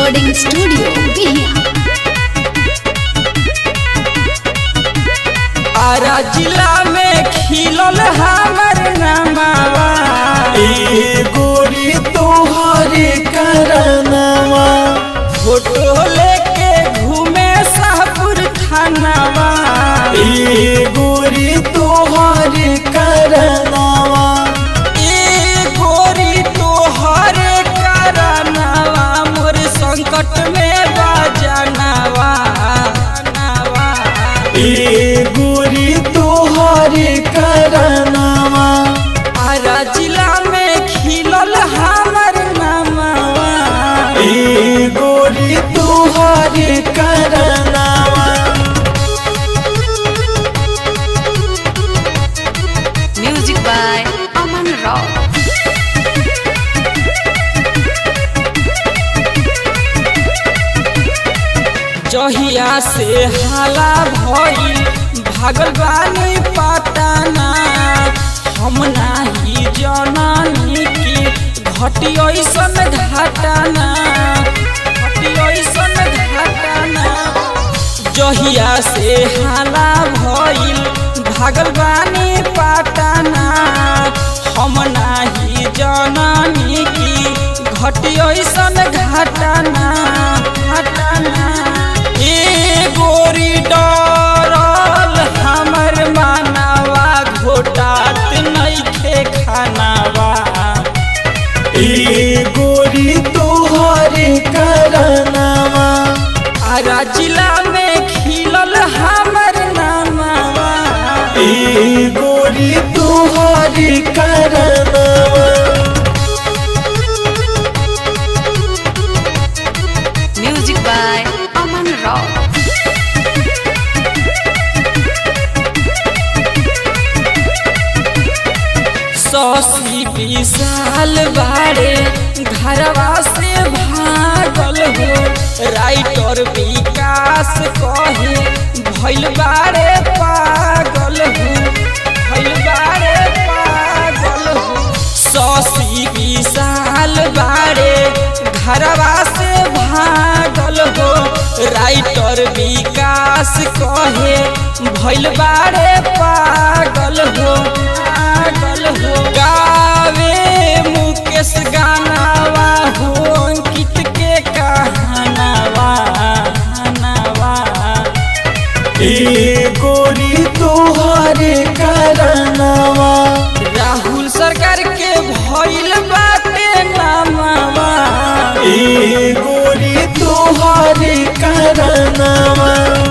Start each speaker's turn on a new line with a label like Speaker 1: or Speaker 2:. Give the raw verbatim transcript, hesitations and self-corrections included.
Speaker 1: Recording studio Bihiya.
Speaker 2: Ara जिला में खिलल हमर नमावा,
Speaker 3: ए गोरी तोहरे करनवा,
Speaker 2: फोटो लेके घूमे शाहपुर थानावा,
Speaker 3: ए गोरी तोहरे करनवा,
Speaker 2: ए गोरी तोहरे करनवा, मोर संकट में बजनवा,
Speaker 3: ए गोरी तोहरे करनवा,
Speaker 2: आरा जिला में खिलल हमर नमावा,
Speaker 3: ए गोरी तोहरे करनवा।
Speaker 1: Music by Aman Rao.
Speaker 2: जहिया से हाला भइल भागल बानी पटना, हम नाही जननी की घटी ऐसन घटना, घटी ऐसन घटना। जहिया से हाला भइल भागल बानी पटना, हम नाही जननी की घटी ऐसन घटना, घटना। ए गोरी डरल हमर मानवा, घोटात नइखे खानावा,
Speaker 3: ए गोरी तोहरे करनवा,
Speaker 2: आरा जिला में खिलल हमर नमावा,
Speaker 3: ए गोरी तोहरे करनवा।
Speaker 1: म्यूजिक बाय अमन राव।
Speaker 2: सौसी विशाल बारे घरवा से भागल हो, राइटर विकास कहे भइल बारे पागल हो, भइल बारे पागल हो। सौसी विशाल बारे घरवा से भागल हो, राइटर विकास कहे भइल बारे पागल हो, पागल हो। गावे मुकेश गानावा हो, अंकित के कहानावा, कहानावा।
Speaker 3: ए गोरी तोहरे करनवा,
Speaker 2: राहुल सरकार के भइल बाटे नमावा,
Speaker 3: ए गोरी तोहरे करनवा।